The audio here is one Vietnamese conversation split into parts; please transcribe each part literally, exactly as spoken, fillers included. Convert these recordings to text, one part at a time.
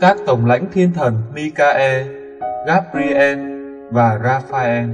các tổng lãnh thiên thần Michael, Gabriel và Raphael.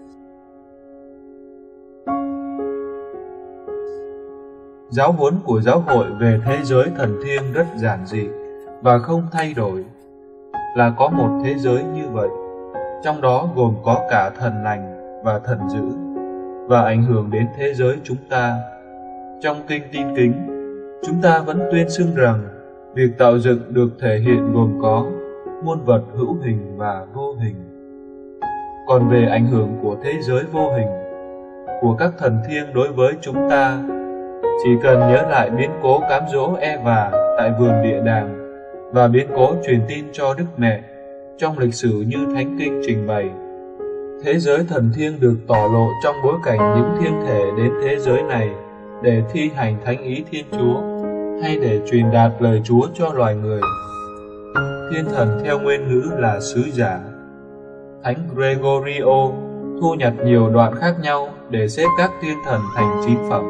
Giáo huấn của giáo hội về thế giới thần thiêng rất giản dị và không thay đổi, là có một thế giới như vậy, trong đó gồm có cả thần lành và thần dữ, và ảnh hưởng đến thế giới chúng ta. Trong kinh Tin Kính, chúng ta vẫn tuyên xưng rằng việc tạo dựng được thể hiện gồm có muôn vật hữu hình và vô hình. Còn về ảnh hưởng của thế giới vô hình, của các thần thiêng đối với chúng ta, chỉ cần nhớ lại biến cố cám dỗ Eva tại vườn địa đàng và biến cố truyền tin cho Đức Mẹ trong lịch sử như Thánh Kinh trình bày. Thế giới thần thiêng được tỏ lộ trong bối cảnh những thiên thể đến thế giới này để thi hành thánh ý Thiên Chúa hay để truyền đạt lời Chúa cho loài người. Thiên thần theo nguyên ngữ là sứ giả. Thánh Gregorio thu nhặt nhiều đoạn khác nhau để xếp các thiên thần thành chín phẩm.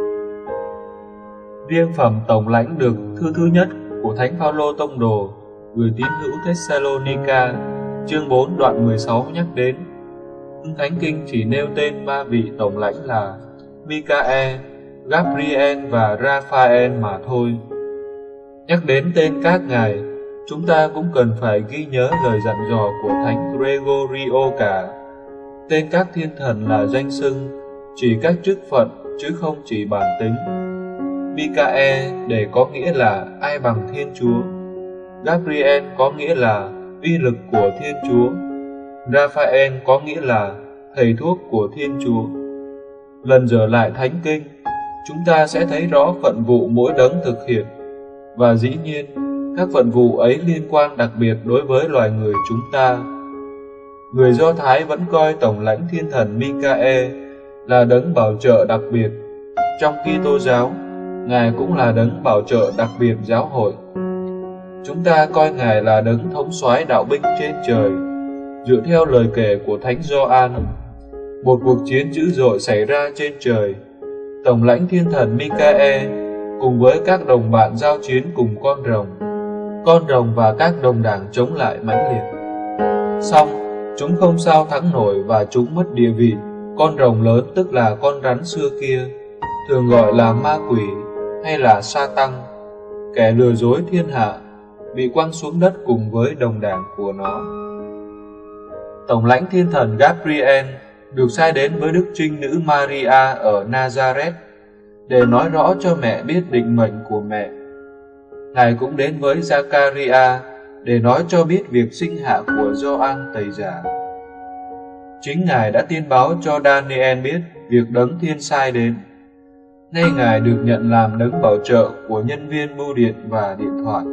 Riêng phẩm tổng lãnh được thư thứ nhất của Thánh Phaolô Tông Đồ gửi tín hữu Thessalonica, chương bốn đoạn mười sáu nhắc đến. Thánh Kinh chỉ nêu tên ba vị tổng lãnh là Michael, Gabriel và Raphael mà thôi. Nhắc đến tên các ngài, chúng ta cũng cần phải ghi nhớ lời dặn dò của Thánh Gregorio cả. Tên các thiên thần là danh xưng, chỉ các chức phận chứ không chỉ bản tính. Michael để có nghĩa là ai bằng Thiên Chúa. Gabriel có nghĩa là uy lực của Thiên Chúa. Raphael có nghĩa là thầy thuốc của Thiên Chúa. Lần dở lại Thánh Kinh, chúng ta sẽ thấy rõ phận vụ mỗi đấng thực hiện, và dĩ nhiên các phận vụ ấy liên quan đặc biệt đối với loài người chúng ta. Người Do Thái vẫn coi tổng lãnh thiên thần Michael là đấng bảo trợ đặc biệt. Trong Kitô giáo, Ngài cũng là đấng bảo trợ đặc biệt giáo hội. Chúng ta coi Ngài là đấng thống soái đạo binh trên trời. Dựa theo lời kể của Thánh Gioan, một cuộc chiến dữ dội xảy ra trên trời. Tổng lãnh thiên thần Michael cùng với các đồng bạn giao chiến cùng con rồng. Con rồng và các đồng đảng chống lại mãnh liệt. Song chúng không sao thắng nổi và chúng mất địa vị. Con rồng lớn tức là con rắn xưa kia, thường gọi là ma quỷ hay là Sa-tăng, kẻ lừa dối thiên hạ, bị quăng xuống đất cùng với đồng đảng của nó. Tổng lãnh thiên thần Gabriel được sai đến với Đức Trinh Nữ Maria ở Nazareth để nói rõ cho mẹ biết định mệnh của mẹ. Ngài cũng đến với Zacharia để nói cho biết việc sinh hạ của Gioan Tẩy Giả. Chính Ngài đã tiên báo cho Daniel biết việc đấng thiên sai đến. Nay Ngài được nhận làm đấng bảo trợ của nhân viên bưu điện và điện thoại.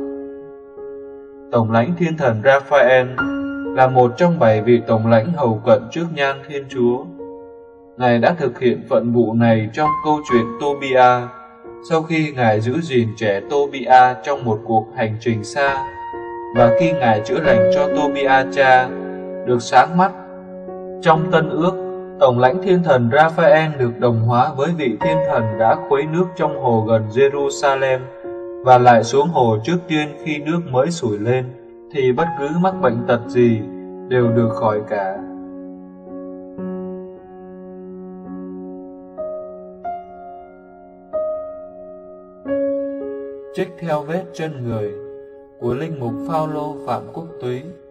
Tổng lãnh thiên thần Raphael là một trong bảy vị tổng lãnh hầu cận trước nhan Thiên Chúa. Ngài đã thực hiện phận vụ này trong câu chuyện Tobia, sau khi Ngài giữ gìn trẻ Tobia trong một cuộc hành trình xa, và khi Ngài chữa lành cho Tobia cha, được sáng mắt. Trong Tân Ước, tổng lãnh thiên thần Raphael được đồng hóa với vị thiên thần đã khuấy nước trong hồ gần Jerusalem và lại xuống hồ trước tiên khi nước mới sủi lên, thì bất cứ mắc bệnh tật gì đều được khỏi cả. Trích theo vết chân người của linh mục Phaolô Phạm Quốc Túy.